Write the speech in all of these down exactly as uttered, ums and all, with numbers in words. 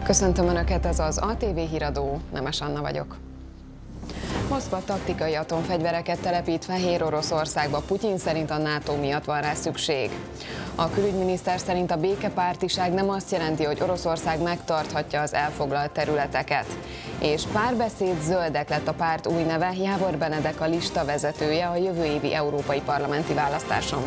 Köszöntöm Önöket, ez az á té vé híradó, Nemes Anna vagyok. Moszkva taktikai atomfegyvereket telepít Fehér Oroszországba, Putyin szerint a NATO miatt van rá szükség. A külügyminiszter szerint a békepártiság nem azt jelenti, hogy Oroszország megtarthatja az elfoglalt területeket. És Párbeszéd Zöldek lett a párt új neve, Jávor Benedek a lista vezetője a jövő évi európai parlamenti választáson.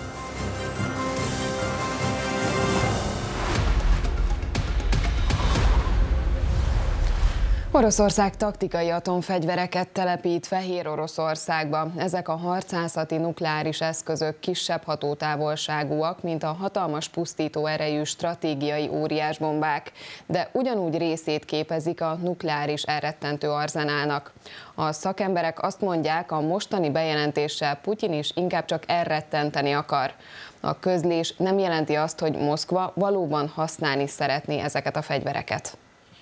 Oroszország taktikai atomfegyvereket telepít Fehér Oroszországba. Ezek a harcászati nukleáris eszközök kisebb hatótávolságúak, mint a hatalmas pusztító erejű stratégiai óriásbombák, de ugyanúgy részét képezik a nukleáris elrettentő arzenálnak. A szakemberek azt mondják, a mostani bejelentéssel Putyin is inkább csak elrettenteni akar. A közlés nem jelenti azt, hogy Moszkva valóban használni szeretné ezeket a fegyvereket.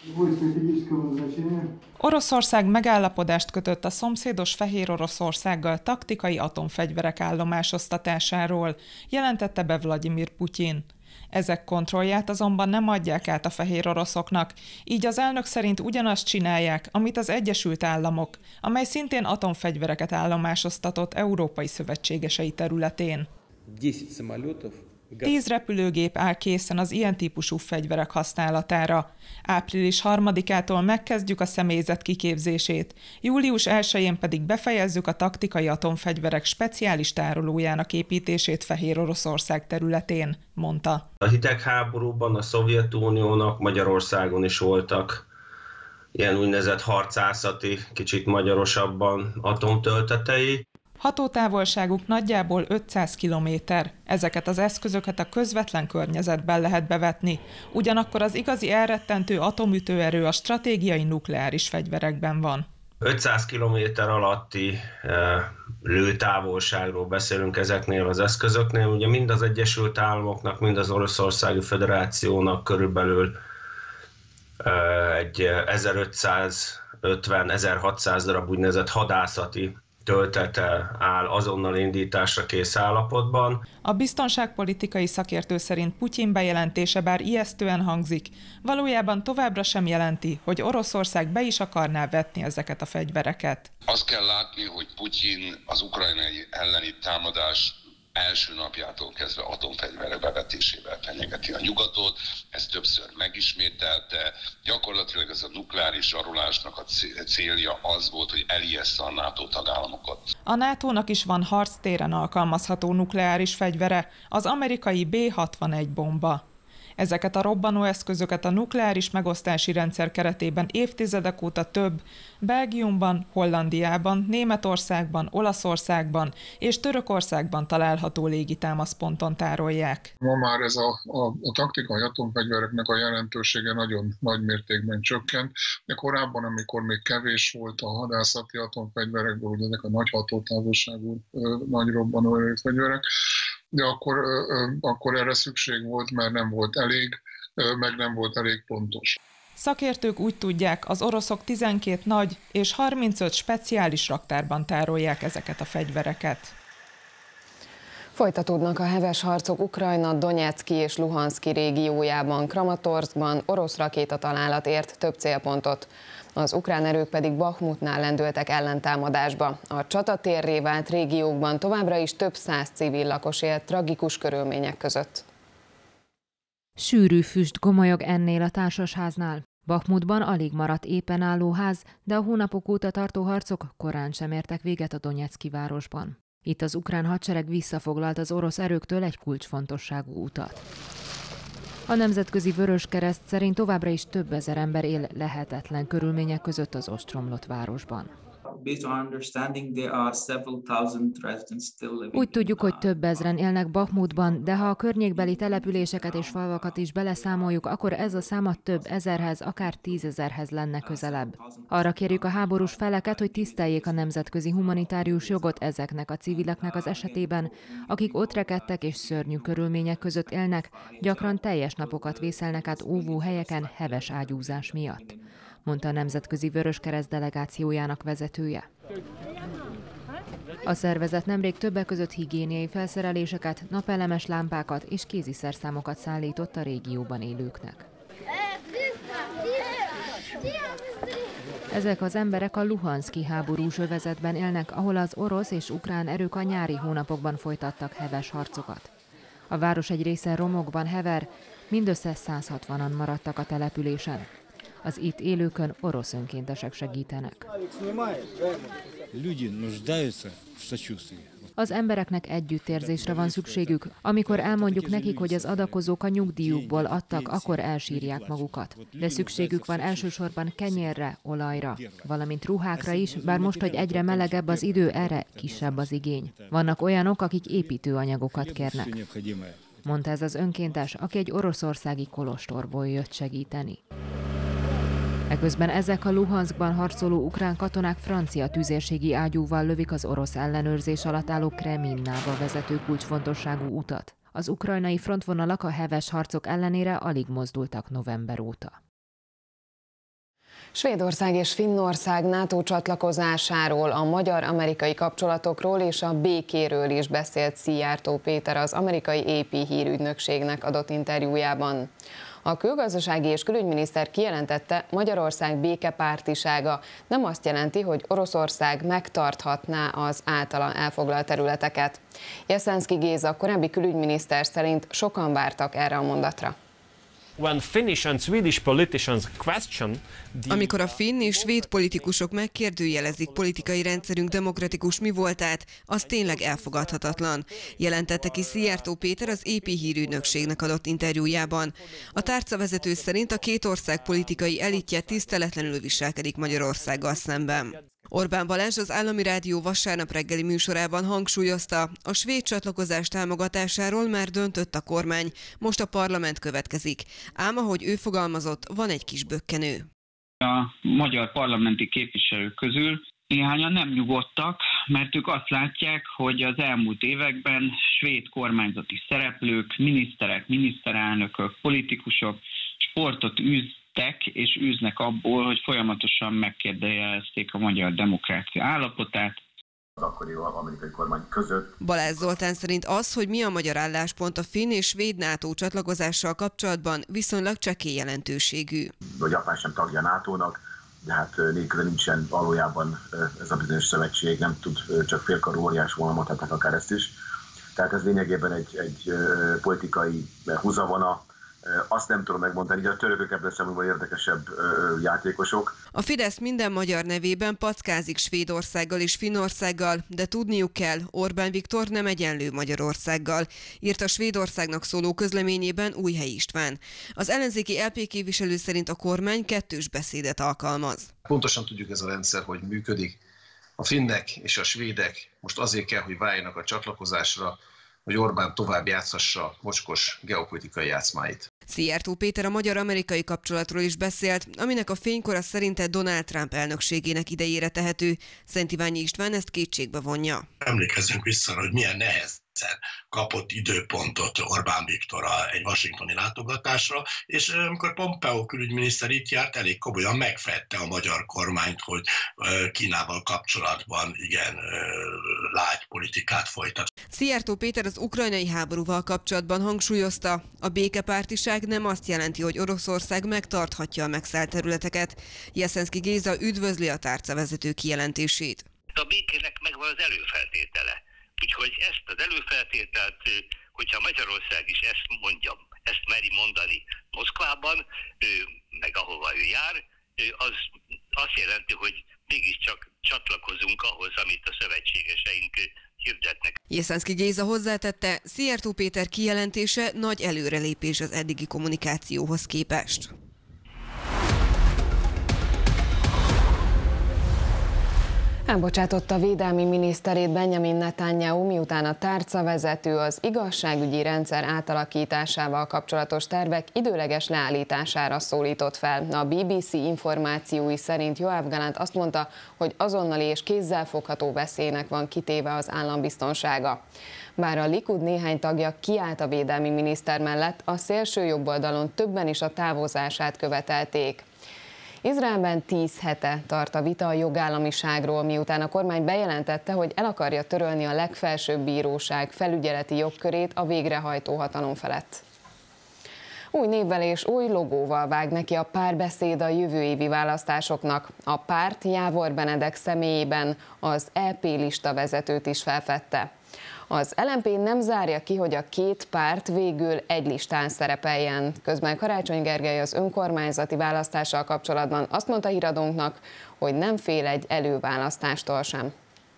Oroszország megállapodást kötött a szomszédos Fehér Oroszországgal taktikai atomfegyverek állomásosztatásáról, jelentette be Vladimir Putyin. Ezek kontrollját azonban nem adják át a fehér oroszoknak, így az elnök szerint ugyanazt csinálják, amit az Egyesült Államok, amely szintén atomfegyvereket állomásoztatott európai szövetségesei területén. Tíz repülőgép áll készen az ilyen típusú fegyverek használatára. április harmadikától megkezdjük a személyzet kiképzését, július elsején pedig befejezzük a taktikai atomfegyverek speciális tárolójának építését Fehér Oroszország területén, mondta. A hidegháborúban a Szovjetuniónak Magyarországon is voltak ilyen úgynevezett harcászati, kicsit magyarosabban atomtöltetei. Hatótávolságuk nagyjából ötszáz kilométer. Ezeket az eszközöket a közvetlen környezetben lehet bevetni. Ugyanakkor az igazi elrettentő atomütőerő a stratégiai nukleáris fegyverekben van. ötszáz kilométer alatti e, lőtávolságról beszélünk ezeknél az eszközöknél. Ugye mind az Egyesült Államoknak, mind az Oroszországi Föderációnak körülbelül e, egy ezerötszázötven-ezerhatszáz darab úgynevezett hadászati töltete áll azonnal indításra kész állapotban. A biztonságpolitikai szakértő szerint Putyin bejelentése bár ijesztően hangzik, valójában továbbra sem jelenti, hogy Oroszország be is akarná vetni ezeket a fegyvereket. Azt kell látni, hogy Putyin az ukrajnai elleni támadás első napjától kezdve atomfegyverek bevetésével fenyegeti a nyugatot, ezt többször megismételte. Gyakorlatilag ez a nukleáris zsarolásnak a célja az volt, hogy elijessze a NATO tagállamokat. A nátónak is van harctéren alkalmazható nukleáris fegyvere, az amerikai bé hatvanegy bomba. Ezeket a robbanóeszközöket a nukleáris megosztási rendszer keretében évtizedek óta több Belgiumban, Hollandiában, Németországban, Olaszországban és Törökországban található légitámaszponton tárolják. Ma már ez a, a, a taktikai atomfegyvereknek a jelentősége nagyon nagy mértékben csökkent, de korábban, amikor még kevés volt a hadászati atomfegyverekből, ugye ezek a nagy hatótávolságú nagy robbanó fegyverek, de akkor, akkor erre szükség volt, mert nem volt elég, meg nem volt elég pontos. Szakértők úgy tudják, az oroszok tizenkét nagy és harmincöt speciális raktárban tárolják ezeket a fegyvereket. Folytatódnak a heves harcok Ukrajna Donyeczki és Luhanszki régiójában, Kramatorszkban orosz rakétatalálat ért több célpontot. Az ukrán erők pedig Bahmutnál lendültek ellentámadásba. A csatatérré vált régiókban továbbra is több száz civil lakos él tragikus körülmények között. Sűrű füst gomolyog ennél a társasháznál. Bahmutban alig maradt éppen álló ház, de a hónapok óta tartó harcok korán sem értek véget a Donyeczki városban. Itt az ukrán hadsereg visszafoglalt az orosz erőktől egy kulcsfontosságú utat. A Nemzetközi Vöröskereszt szerint továbbra is több ezer ember él lehetetlen körülmények között az ostromlott városban. Úgy tudjuk, hogy több ezren élnek Bahmutban, de ha a környékbeli településeket és falvakat is beleszámoljuk, akkor ez a száma több ezerhez, akár tízezerhez lenne közelebb. Arra kérjük a háborús feleket, hogy tiszteljék a nemzetközi humanitárius jogot ezeknek a civileknek az esetében, akik ott rekedtek és szörnyű körülmények között élnek, gyakran teljes napokat vészelnek át óvóhelyeken heves ágyúzás miatt, mondta a Nemzetközi Vöröskereszt delegációjának vezetője. A szervezet nemrég többek között higiéniai felszereléseket, napelemes lámpákat és kéziszerszámokat szállított a régióban élőknek. Ezek az emberek a Luhanszki háborús övezetben élnek, ahol az orosz és ukrán erők a nyári hónapokban folytattak heves harcokat. A város egy része romokban hever, mindössze száz hatvanan maradtak a településen. Az itt élőkön orosz önkéntesek segítenek. Az embereknek együttérzésre van szükségük. Amikor elmondjuk nekik, hogy az adakozók a nyugdíjukból adtak, akkor elsírják magukat. De szükségük van elsősorban kenyérre, olajra, valamint ruhákra is, bár most, hogy egyre melegebb az idő, erre kisebb az igény. Vannak olyanok, akik építőanyagokat kérnek, mondta ez az önkéntes, aki egy oroszországi kolostorból jött segíteni. Eközben ezek a Luhanszkban harcoló ukrán katonák francia tüzérségi ágyúval lövik az orosz ellenőrzés alatt álló Kreminnába vezető kulcsfontosságú utat. Az ukrajnai frontvonalak a heves harcok ellenére alig mozdultak november óta. Svédország és Finnország NATO csatlakozásáról, a magyar-amerikai kapcsolatokról és a békéről is beszélt Szijjártó Péter az amerikai á pé hírügynökségnek adott interjújában. A külgazdasági és külügyminiszter kijelentette, Magyarország békepártisága nem azt jelenti, hogy Oroszország megtarthatná az általa elfoglalt területeket. Jeszenszky Géza korábbi külügyminiszter szerint sokan vártak erre a mondatra. Amikor a finn és svéd politikusok megkérdőjelezik politikai rendszerünk demokratikus mi voltát, az tényleg elfogadhatatlan, jelentette ki Szijjártó Péter az á pé hírügynökségnek adott interjújában. A tárcavezető szerint a két ország politikai elitje tiszteletlenül viselkedik Magyarországgal szemben. Orbán Balázs az Állami Rádió vasárnap reggeli műsorában hangsúlyozta, a svéd csatlakozás támogatásáról már döntött a kormány, most a parlament következik. Ám ahogy ő fogalmazott, van egy kis bökkenő. A magyar parlamenti képviselők közül néhányan nem nyugodtak, mert ők azt látják, hogy az elmúlt években svéd kormányzati szereplők, miniszterek, miniszterelnökök, politikusok sportot űz és űznek abból, hogy folyamatosan megkérdőjelezték a magyar demokrácia állapotát. Az akkori amerikai kormány között. Balázs Zoltán szerint az, hogy mi a magyar álláspont a finn és svéd NATO csatlakozással kapcsolatban, viszonylag csekély jelentőségű. A Japán sem tagja nátónak, de hát nélkül nincsen valójában ez a bizonyos szövetség, nem tud csak félkarú óriás volna, mondhatnak akár ezt is. Tehát ez lényegében egy, egy politikai húzavona. Azt nem tudom megmondani, hogy a törökök ebből szempontból érdekesebb játékosok. A Fidesz minden magyar nevében packázik Svédországgal és Finnországgal, de tudniuk kell, Orbán Viktor nem egyenlő Magyarországgal, írta Svédországnak szóló közleményében Újhelyi István. Az ellenzéki el pé képviselő szerint a kormány kettős beszédet alkalmaz. Pontosan tudjuk ez a rendszer, hogy működik. A finnek és a svédek most azért kell, hogy váljanak a csatlakozásra, hogy Orbán tovább játszhassa mocskos geopolitikai játszmáit. Szijjártó Péter a magyar-amerikai kapcsolatról is beszélt, aminek a fénykora szerinte Donald Trump elnökségének idejére tehető. Szent Iványi István ezt kétségbe vonja. Emlékezzünk vissza, hogy milyen nehezen kapott időpontot Orbán Viktor egy washingtoni látogatásra, és amikor Pompeo külügyminiszter itt járt, elég komolyan megfedte a magyar kormányt, hogy Kínával kapcsolatban igen lágy politikát folytat. Szijjártó Péter az ukrajnai háborúval kapcsolatban hangsúlyozta, a békepártiság nem azt jelenti, hogy Oroszország megtarthatja a megszállt területeket. Jeszenszky Géza üdvözli a tárcavezető kijelentését. A békének megvan az előfeltétele. Úgyhogy ezt az előfeltételt, hogyha Magyarország is ezt mondja, ezt meri mondani Moszkvában, meg ahova ő jár, az azt jelenti, hogy mégiscsak csatlakozunk ahhoz, amit a szövetségeseink hirdetnek. Jeszenszky Géza hozzátette, Szijjártó Péter kijelentése nagy előrelépés az eddigi kommunikációhoz képest. Elbocsátotta védelmi miniszterét Benjamin Netanyahu, miután a tárcavezető az igazságügyi rendszer átalakításával kapcsolatos tervek időleges leállítására szólított fel. A bé bé cé információi szerint Yoav Gallant azt mondta, hogy azonnali és kézzelfogható veszélynek van kitéve az állambiztonsága. Bár a Likud néhány tagja kiállt a védelmi miniszter mellett, a szélső jobboldalon többen is a távozását követelték. Izraelben tíz hete tart a vita a jogállamiságról, miután a kormány bejelentette, hogy el akarja törölni a legfelsőbb bíróság felügyeleti jogkörét a végrehajtó hatalom felett. Új névvel és új logóval vág neki a Párbeszéd a jövő évi választásoknak. A párt Jávor Benedek személyében az é pé lista vezetőt is felfedte. Az el em pé nem zárja ki, hogy a két párt végül egy listán szerepeljen. Közben Karácsony Gergely az önkormányzati választással kapcsolatban azt mondta híradónknak, hogy nem fél egy előválasztástól sem.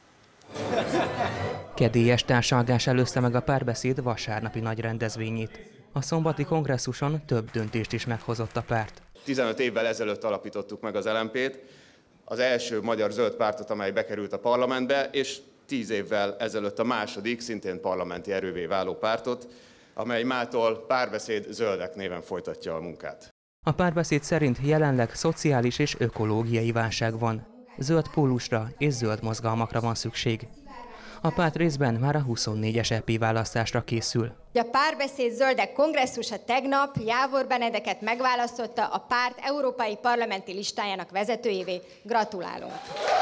Kedélyes társalgás előzte meg a Párbeszéd vasárnapi nagy rendezvényét. A szombati kongresszuson több döntést is meghozott a párt. tizenöt évvel ezelőtt alapítottuk meg az el em pét, az első magyar zöld pártot, amely bekerült a parlamentbe, és tíz évvel ezelőtt a második, szintén parlamenti erővé váló pártot, amely mától Párbeszéd Zöldek néven folytatja a munkát. A Párbeszéd szerint jelenleg szociális és ökológiai válság van. Zöld pólusra és zöld mozgalmakra van szükség. A párt részben már a huszonnégyes é pé választásra készül. A Párbeszéd Zöldek kongresszusa tegnap Jávor Benedeket megválasztotta a párt európai parlamenti listájának vezetőjévé. Gratulálunk!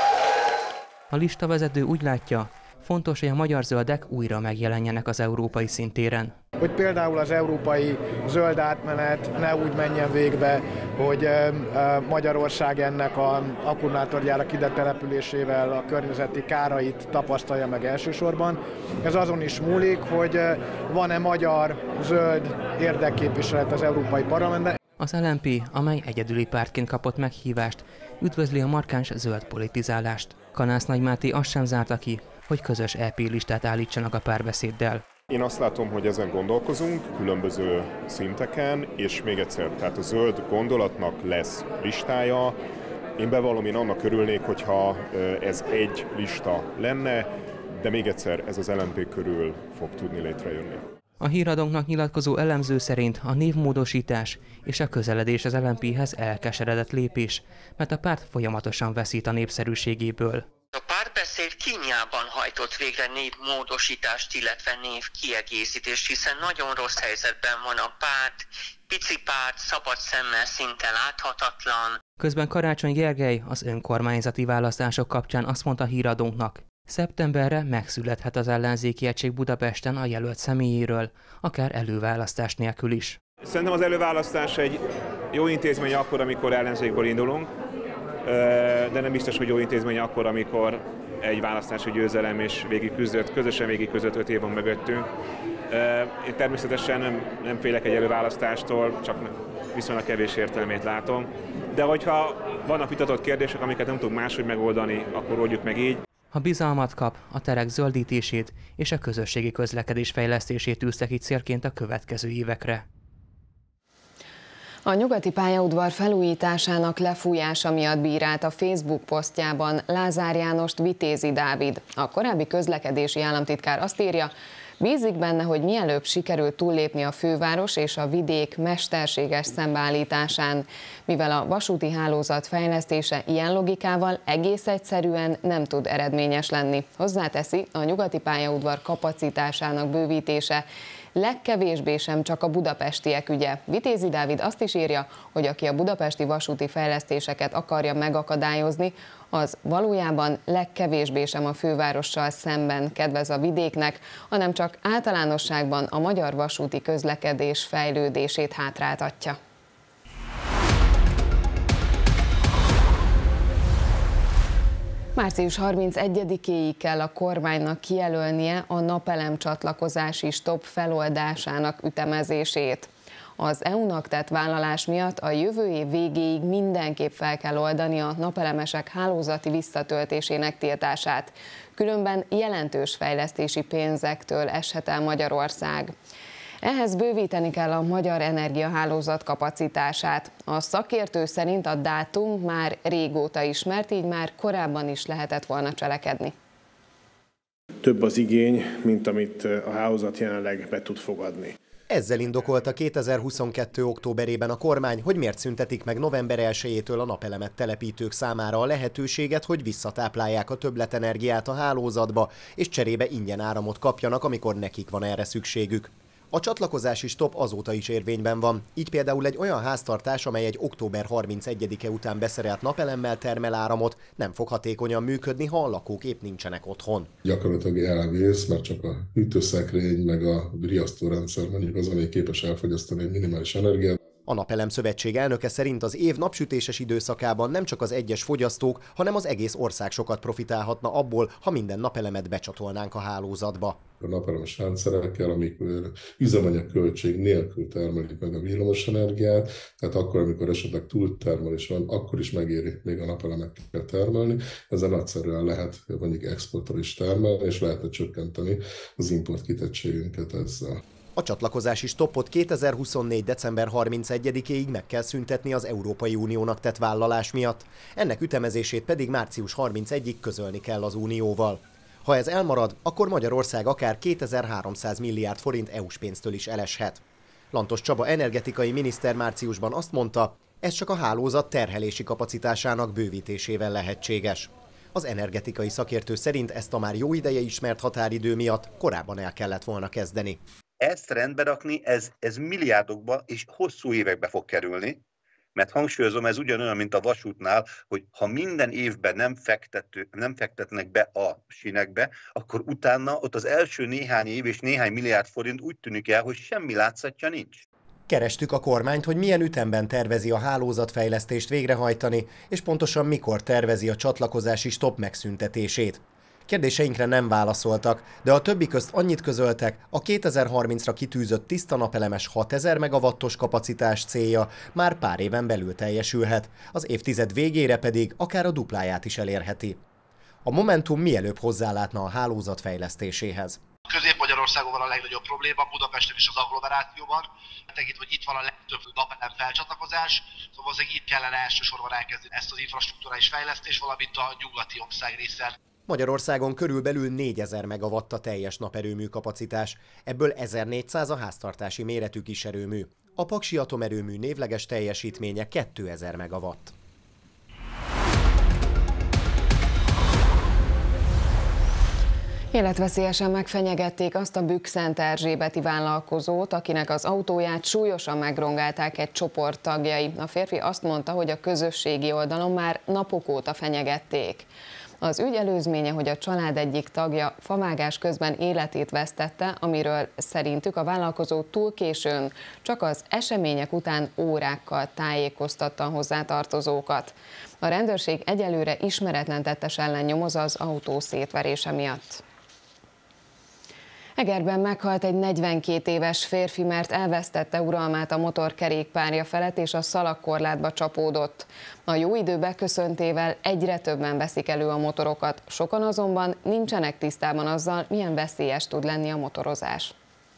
A listavezető úgy látja, fontos, hogy a magyar zöldek újra megjelenjenek az európai szintéren. Hogy például az európai zöld átmenet ne úgy menjen végbe, hogy Magyarország ennek az akkumulátorgyárak ide településével a környezeti kárait tapasztalja meg elsősorban. Ez azon is múlik, hogy van-e magyar zöld érdekképviselet az Európai Parlamentben. Az el em pé, amely egyedüli pártként kapott meghívást, üdvözli a markáns zöld politizálást. Kanász Nagy Máté azt sem zárta ki, hogy közös é pé listát állítsanak a Párbeszéddel. Én azt látom, hogy ezen gondolkozunk különböző szinteken, és még egyszer, tehát a zöld gondolatnak lesz listája. Én bevallom, én annak örülnék, hogyha ez egy lista lenne, de még egyszer ez az el em pé körül fog tudni létrejönni. A híradónknak nyilatkozó elemző szerint a névmódosítás és a közeledés az el em péhez elkeseredett lépés, mert a párt folyamatosan veszít a népszerűségéből. A Párbeszéd kínjában hajtott végre névmódosítást, illetve névkiegészítést, hiszen nagyon rossz helyzetben van a párt, pici párt, szabad szemmel szinte láthatatlan. Közben Karácsony Gergely az önkormányzati választások kapcsán azt mondta híradónknak, szeptemberre megszülethet az ellenzéki egység Budapesten a jelölt személyéről, akár előválasztás nélkül is. Szerintem az előválasztás egy jó intézmény akkor, amikor ellenzékből indulunk, de nem biztos, hogy jó intézmény akkor, amikor egy választási győzelem és végig küzdött, közösen végig között öt év van mögöttünk. Én természetesen nem, nem félek egy előválasztástól, csak viszonylag kevés értelmét látom. De hogyha vannak vitatott kérdések, amiket nem tudunk máshogy megoldani, akkor oldjuk meg így. Ha bizalmat kap, a terek zöldítését és a közösségi közlekedés fejlesztését tűzte ki célként a következő évekre. A nyugati pályaudvar felújításának lefújása miatt bírált a Facebook posztjában Lázár Jánost Vitézi Dávid. A korábbi közlekedési államtitkár azt írja, bízik benne, hogy mielőbb sikerül túllépni a főváros és a vidék mesterséges szembeállításán, mivel a vasúti hálózat fejlesztése ilyen logikával egész egyszerűen nem tud eredményes lenni. Hozzáteszi, a nyugati pályaudvar kapacitásának bővítése legkevésbé sem csak a budapestiek ügye. Vitézi Dávid azt is írja, hogy aki a budapesti vasúti fejlesztéseket akarja megakadályozni, az valójában legkevésbé sem a fővárossal szemben kedvez a vidéknek, hanem csak általánosságban a magyar vasúti közlekedés fejlődését hátráltatja. március harmincegyedikéig kell a kormánynak kijelölnie a napelem csatlakozási stop feloldásának ütemezését. Az é u-nak tett vállalás miatt a jövő év végéig mindenképp fel kell oldani a napelemesek hálózati visszatöltésének tiltását. Különben jelentős fejlesztési pénzektől eshet el Magyarország. Ehhez bővíteni kell a magyar energiahálózat kapacitását. A szakértő szerint a dátum már régóta ismert, így már korábban is lehetett volna cselekedni. Több az igény, mint amit a hálózat jelenleg be tud fogadni. Ezzel indokolta kétezer-huszonkettő októberében a kormány, hogy miért szüntetik meg november elsejétől a napelemet telepítők számára a lehetőséget, hogy visszatáplálják a többletenergiát a hálózatba, és cserébe ingyen áramot kapjanak, amikor nekik van erre szükségük. A csatlakozási stop azóta is érvényben van, így például egy olyan háztartás, amely egy október harmincegyedike után beszerelt napelemmel termel áramot, nem fog hatékonyan működni, ha a lakók épp nincsenek otthon. Gyakorlatilag elvész, mert csak a hűtőszekrény meg a riasztórendszer mondjuk az, ami képes elfogyasztani egy minimális energiát. A Napelem Szövetség elnöke szerint az év napsütéses időszakában nem csak az egyes fogyasztók, hanem az egész ország sokat profitálhatna abból, ha minden napelemet becsatolnánk a hálózatba. A napelemes rendszerekkel, amik üzemanyagköltség nélkül termelik meg a villamosenergiát, tehát akkor, amikor esetleg túltermelés van, akkor is megéri még a napelemekkel termelni. Ezzel nagyszerűen lehet mondjuk exportra is termelni, és lehetne csökkenteni az import kitettségünket ezzel. A csatlakozási stoppot kétezer-huszonnégy. december harmincegyedikéig meg kell szüntetni az Európai Uniónak tett vállalás miatt, ennek ütemezését pedig március harmincegyedikéig közölni kell az Unióval. Ha ez elmarad, akkor Magyarország akár kétezer-háromszáz milliárd forint é u-s pénztől is eleshet. Lantos Csaba energetikai miniszter márciusban azt mondta, ez csak a hálózat terhelési kapacitásának bővítésével lehetséges. Az energetikai szakértő szerint ezt a már jó ideje ismert határidő miatt korábban el kellett volna kezdeni. Ezt rendbe rakni, ez, ez milliárdokba és hosszú évekbe fog kerülni, mert hangsúlyozom, ez ugyanolyan, mint a vasútnál, hogy ha minden évben nem, fektető, nem fektetnek be a sínekbe, akkor utána ott az első néhány év és néhány milliárd forint úgy tűnik el, hogy semmi látszatja nincs. Kerestük a kormányt, hogy milyen ütemben tervezi a hálózatfejlesztést végrehajtani, és pontosan mikor tervezi a csatlakozási stop megszüntetését. Kérdéseinkre nem válaszoltak, de a többi közt annyit közöltek, a kétezer-harmincra kitűzött tiszta napelemes hatezer megawattos kapacitás célja már pár éven belül teljesülhet, az évtized végére pedig akár a dupláját is elérheti. A Momentum mielőbb hozzálátna a hálózat fejlesztéséhez. Közép-Magyarországon van a legnagyobb probléma, Budapesten is az agglomerációban. Tekintve, hogy itt van a legtöbb napelem felcsatlakozás, szóval azért itt kellene elsősorban elkezdeni ezt az infrastruktúrális fejlesztést, valamint a nyugati ország részen. Magyarországon körülbelül négyezer megawatt a teljes naperőmű kapacitás, ebből ezernégyszáz a háztartási méretű kiserőmű. A Paksi atomerőmű névleges teljesítménye kétezer megawatt. Életveszélyesen megfenyegették azt a Bükk-Szent-Erzsébeti vállalkozót, akinek az autóját súlyosan megrongálták egy csoport tagjai. A férfi azt mondta, hogy a közösségi oldalon már napok óta fenyegették. Az ügy előzménye, hogy a család egyik tagja favágás közben életét vesztette, amiről szerintük a vállalkozó túl későn, csak az események után órákkal tájékoztatta a hozzátartozókat. A rendőrség egyelőre ismeretlen tettes ellen nyomoz az autó szétverése miatt. Egerben meghalt egy negyvenkét éves férfi, mert elvesztette uralmát a motorkerékpárja felett és a szalagkorlátba csapódott. A jó idő beköszöntével egyre többen veszik elő a motorokat, sokan azonban nincsenek tisztában azzal, milyen veszélyes tud lenni a motorozás.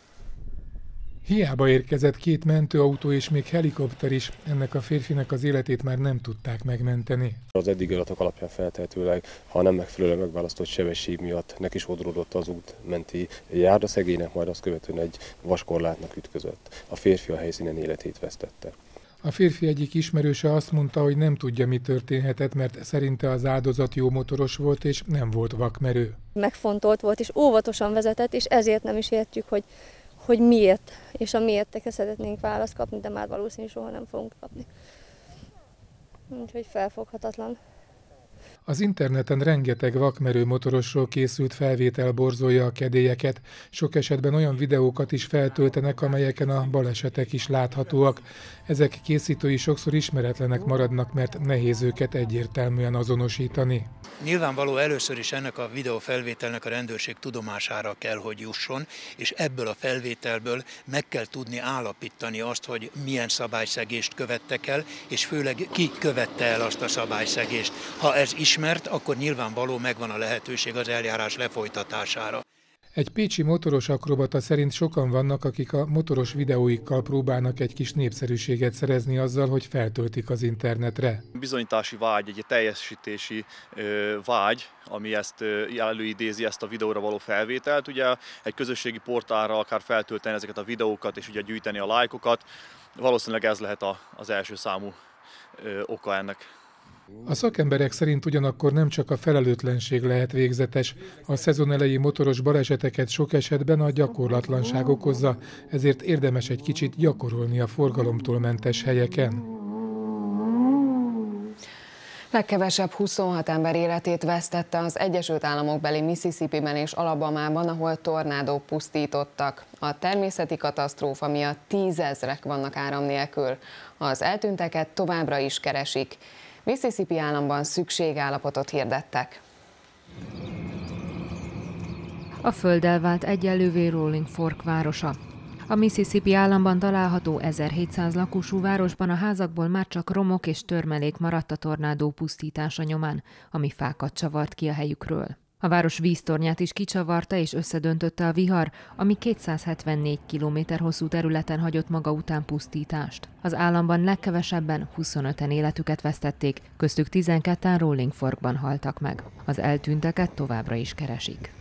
Hiába érkezett két mentőautó és még helikopter is, ennek a férfinek az életét már nem tudták megmenteni. Az eddigi adatok alapján feltehetőleg, ha a nem megfelelően megválasztott sebesség miatt neki sodródott az út menti járdaszegélynek, majd azt követően egy vaskorlátnak ütközött. A férfi a helyszínen életét vesztette. A férfi egyik ismerőse azt mondta, hogy nem tudja, mi történhetett, mert szerinte az áldozat jó motoros volt és nem volt vakmerő. Megfontolt volt és óvatosan vezetett, és ezért nem is értjük, hogy hogy miért, és a miértekre szeretnénk választ kapni, de már valószínűleg soha nem fogunk kapni. Úgyhogy felfoghatatlan. Az interneten rengeteg vakmerő motorosról készült felvétel borzolja a kedélyeket, sok esetben olyan videókat is feltöltenek, amelyeken a balesetek is láthatóak. Ezek készítői sokszor ismeretlenek maradnak, mert nehéz őket egyértelműen azonosítani. Nyilvánvaló először is ennek a videófelvételnek a rendőrség tudomására kell, hogy jusson, és ebből a felvételből meg kell tudni állapítani azt, hogy milyen szabályszegést követtek el, és főleg ki követte el azt a szabályszegést. Ha ez ismert, akkor nyilvánvaló megvan a lehetőség az eljárás lefolytatására. Egy pécsi motoros akrobata szerint sokan vannak, akik a motoros videóikkal próbálnak egy kis népszerűséget szerezni azzal, hogy feltöltik az internetre. Bizonyítási vágy, egy teljesítési ö, vágy, ami ezt ö, előidézi ezt a videóra való felvételt. Ugye egy közösségi portálra akár feltölteni ezeket a videókat és ugye gyűjteni a lájkokat. Valószínűleg ez lehet a, az első számú ö, oka ennek. A szakemberek szerint ugyanakkor nem csak a felelőtlenség lehet végzetes. A szezon elejé motoros baleseteket sok esetben a gyakorlatlanság okozza, ezért érdemes egy kicsit gyakorolni a forgalomtól mentes helyeken. Legkevesebb huszonhat ember életét vesztette az Egyesült Államokbeli Mississippiben és Alabamában, ahol tornádók pusztítottak. A természeti katasztrófa miatt tízezrek vannak áram nélkül. Az eltűnteket továbbra is keresik. Mississippi államban szükségállapotot hirdettek. A földdel vált egyenlővé Rolling Fork városa. A Mississippi államban található ezerhétszáz lakosú városban a házakból már csak romok és törmelék maradt a tornádó pusztítása nyomán, ami fákat csavart ki a helyükről. A város víztornyát is kicsavarta és összedöntötte a vihar, ami kétszázhetvennégy kilométer hosszú területen hagyott maga után pusztítást. Az államban legkevesebben huszonöten életüket vesztették, köztük tizenketten Rolling Forkban haltak meg. Az eltűnteket továbbra is keresik.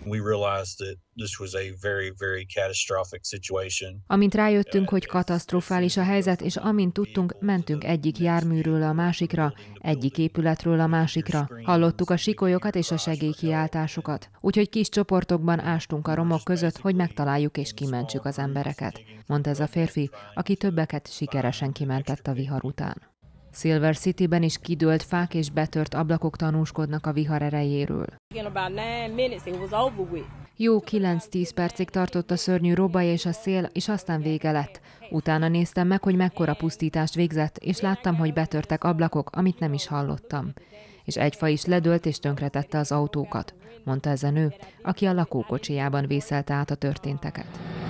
Amint rájöttünk, hogy katasztrofális a helyzet, és amint tudtunk, mentünk egyik járműről a másikra, egyik épületről a másikra. Hallottuk a sikolyokat és a segélykiáltásokat. Úgyhogy kis csoportokban ástunk a romok között, hogy megtaláljuk és kimentsük az embereket, mondta ez a férfi, aki többeket sikeresen kimentett a vihar után. Silver Cityben is kidőlt fák és betört ablakok tanúskodnak a vihar erejéről. Jó kilenc-tíz percig tartott a szörnyű robaj és a szél, és aztán vége lett. Utána néztem meg, hogy mekkora pusztítást végzett, és láttam, hogy betörtek ablakok, amit nem is hallottam. És egy fa is ledőlt és tönkretette az autókat, mondta ez a nő, aki a lakókocsijában vészelte át a történteket.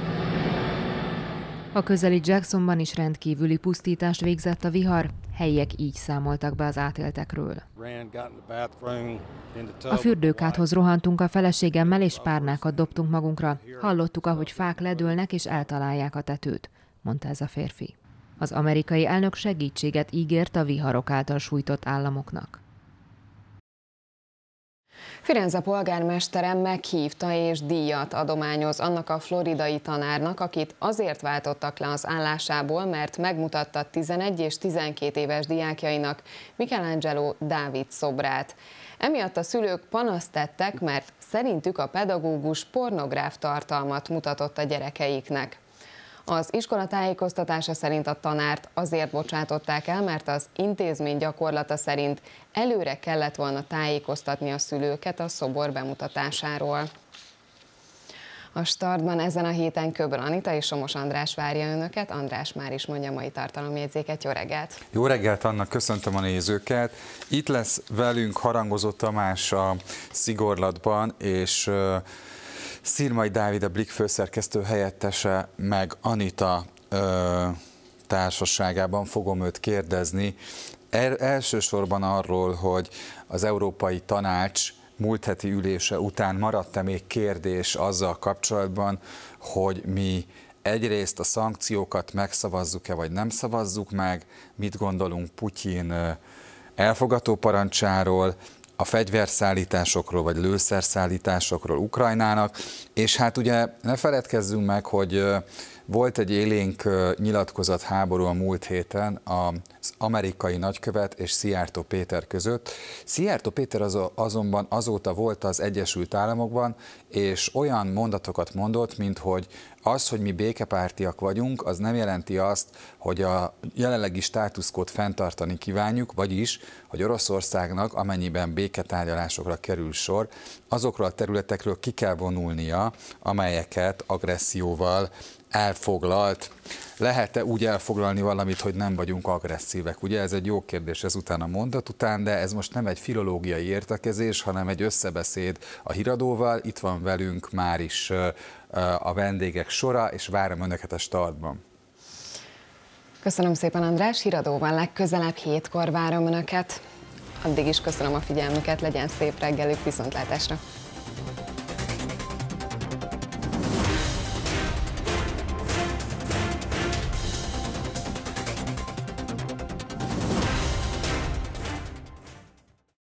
A közeli Jacksonban is rendkívüli pusztítást végzett a vihar, helyiek így számoltak be az átéltekről. A fürdőkádhoz rohantunk a feleségemmel, és párnákat dobtunk magunkra. Hallottuk, ahogy fák ledőlnek és eltalálják a tetőt, mondta ez a férfi. Az amerikai elnök segítséget ígért a viharok által sújtott államoknak. Firenze polgármestere meghívta és díjat adományoz annak a floridai tanárnak, akit azért váltottak le az állásából, mert megmutatta tizenegy és tizenkét éves diákjainak Michelangelo Dávid szobrát. Emiatt a szülők panaszt tettek, mert szerintük a pedagógus pornográf tartalmat mutatott a gyerekeiknek. Az iskola tájékoztatása szerint a tanárt azért bocsátották el, mert az intézmény gyakorlata szerint előre kellett volna tájékoztatni a szülőket a szobor bemutatásáról. A Startban ezen a héten Köbl Anita és Somos András várja önöket. András már is mondja a mai tartalomjegyzéket. Jó reggelt! Jó reggelt, Anna, köszöntöm a nézőket. Itt lesz velünk Harangozó Tamás a Szigorlatban, és Szirmai Dávid, a Blik főszerkesztő helyettese, meg Anita ö, társaságában fogom őt kérdezni. El, elsősorban arról, hogy az Európai Tanács múlt heti ülése után maradt-e még kérdés azzal kapcsolatban, hogy mi egyrészt a szankciókat megszavazzuk-e, vagy nem szavazzuk meg, mit gondolunk Putyin elfogató parancsáról, a fegyverszállításokról vagy lőszerszállításokról Ukrajnának, és hát ugye ne feledkezzünk meg, hogy volt egy élénk nyilatkozat háború a múlt héten az amerikai nagykövet és Szijjártó Péter között. Szijjártó Péter azonban azóta volt az Egyesült Államokban, és olyan mondatokat mondott, mint hogy az, hogy mi békepártiak vagyunk, az nem jelenti azt, hogy a jelenlegi státuszkót fenntartani kívánjuk, vagyis, hogy Oroszországnak, amennyiben béketárgyalásokra kerül sor, azokról a területekről ki kell vonulnia, amelyeket agresszióval elfoglalt. Lehet-e úgy elfoglalni valamit, hogy nem vagyunk agresszívek? Ugye ez egy jó kérdés ezután a mondat után, de ez most nem egy filológiai értekezés, hanem egy összebeszéd a híradóval. Itt van velünk már is a vendégek sora, és várom önöket a Startban. Köszönöm szépen, András, híradóban legközelebb hétkor várom önöket. Addig is köszönöm a figyelmüket, legyen szép reggelük, viszontlátásra!